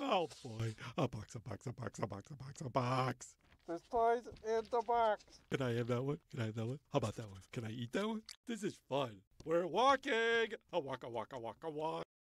Oh boy. A box, a box, a box, a box, a box, a box. There's toys in the box. Can I have that one? Can I have that one? How about that one? Can I eat that one? This is fun. We're walking. A walk, a walk, a walk, a walk.